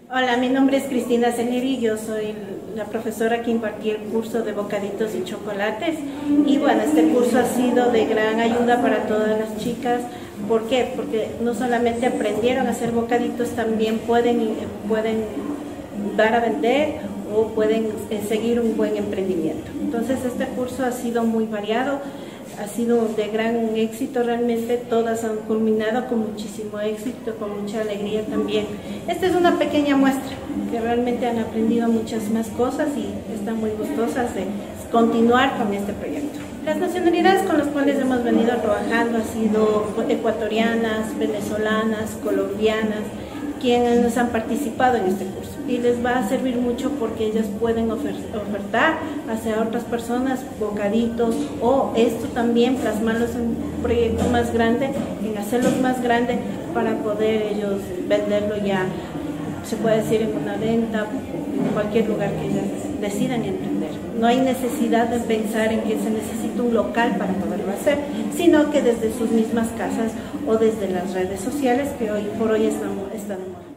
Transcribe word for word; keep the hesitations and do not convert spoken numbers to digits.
Hola, mi nombre es Cristina Ceneri, yo soy la profesora que impartí el curso de bocaditos y chocolates y bueno, este curso ha sido de gran ayuda para todas las chicas. ¿Por qué? Porque no solamente aprendieron a hacer bocaditos, también pueden, pueden dar a vender o pueden seguir un buen emprendimiento. Entonces este curso ha sido muy variado, ha sido de gran éxito, realmente todas han culminado con muchísimo éxito, con mucha alegría también. Esta es una pequeña muestra, que realmente han aprendido muchas más cosas y están muy gustosas de continuar con este proyecto. Las nacionalidades con las cuales hemos venido trabajando han sido ecuatorianas, venezolanas, colombianas, quienes han participado en este curso, y les va a servir mucho porque ellas pueden ofertar hacia otras personas bocaditos, o esto también plasmarlos en un proyecto más grande, en hacerlos más grandes para poder ellos venderlo ya, se puede decir, en una venta, en cualquier lugar que ellas decidan emprender. No hay necesidad de pensar en que se necesita un local para poderlo hacer, sino que desde sus mismas casas o desde las redes sociales que hoy por hoy están, están